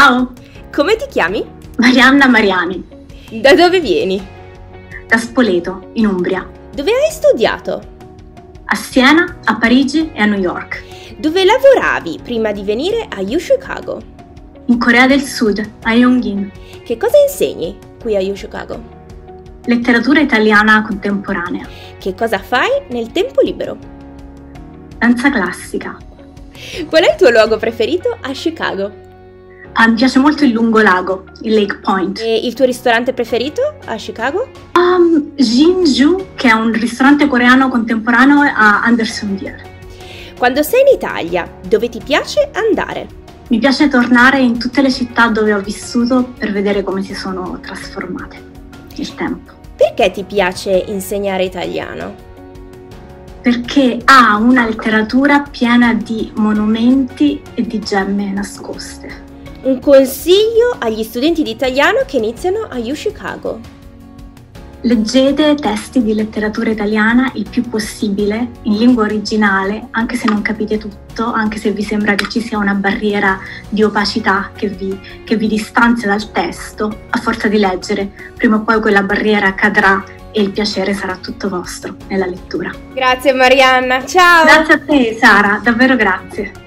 Ciao, Come ti chiami? Marianna Mariani, Da dove vieni? da Spoleto, in Umbria, Dove hai studiato? a Siena, a Parigi e a New York, Dove lavoravi prima di venire a UChicago? in Corea del Sud, a Yongin, Che cosa insegni qui a UChicago? letteratura italiana contemporanea, Che cosa fai nel tempo libero? danza classica. Qual è il tuo luogo preferito a Chicago? Mi piace molto il lungolago, il Lake Point. E il tuo ristorante preferito a Chicago? Jinju, che è un ristorante coreano contemporaneo a Andersonville. Quando sei in Italia, dove ti piace andare? Mi piace tornare in tutte le città dove ho vissuto per vedere come si sono trasformate nel tempo. Perché ti piace insegnare italiano? Perché ha una letteratura piena di monumenti e di gemme nascoste. Un consiglio agli studenti di italiano che iniziano a UChicago. Leggete testi di letteratura italiana il più possibile in lingua originale, anche se non capite tutto, anche se vi sembra che ci sia una barriera di opacità che vi distanzia dal testo. A forza di leggere, prima o poi quella barriera cadrà e il piacere sarà tutto vostro nella lettura. Grazie Marianna, ciao! Grazie a te Sara, davvero grazie.